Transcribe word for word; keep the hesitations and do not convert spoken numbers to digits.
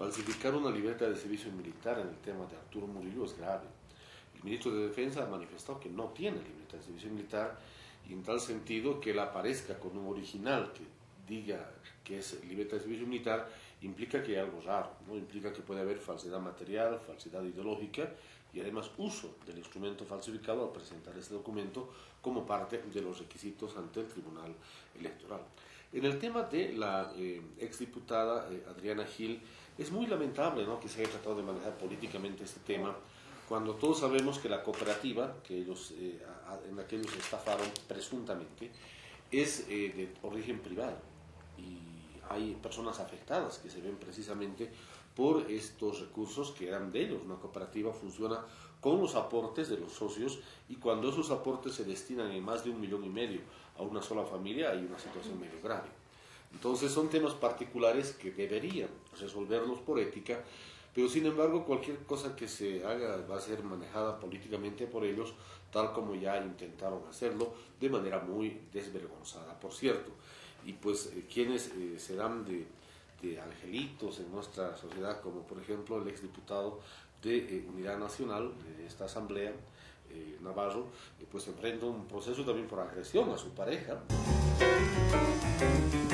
falsificar una libreta de servicio militar en el tema de Arturo Murillo es grave. El ministro de Defensa ha manifestado que no tiene libreta de servicio militar y en tal sentido que él aparezca con un original que diga que es libreta de servicio militar implica que hay algo raro, ¿no? Implica que puede haber falsedad material, falsedad ideológica y además uso del instrumento falsificado al presentar este documento como parte de los requisitos ante el Tribunal Electoral. En el tema de la eh, exdiputada eh, Adriana Gil, es muy lamentable, ¿no?, que se haya tratado de manejar políticamente este tema, cuando todos sabemos que la cooperativa, que ellos, eh, a, en la que ellos estafaron presuntamente, es eh, de origen privado y hay personas afectadas que se ven precisamente por estos recursos que eran de ellos. Una cooperativa funciona con los aportes de los socios y cuando esos aportes se destinan en más de un millón y medio a una sola familia hay una situación medio grave. Entonces son temas particulares que deberían resolverlos por ética, pero sin embargo cualquier cosa que se haga va a ser manejada políticamente por ellos, tal como ya intentaron hacerlo de manera muy desvergonzada, por cierto. Y pues eh, quienes eh, serán de, de angelitos en nuestra sociedad, como por ejemplo el exdiputado de eh, Unidad Nacional de esta asamblea, eh, Navarro, eh, pues enfrenta un proceso también por agresión a su pareja.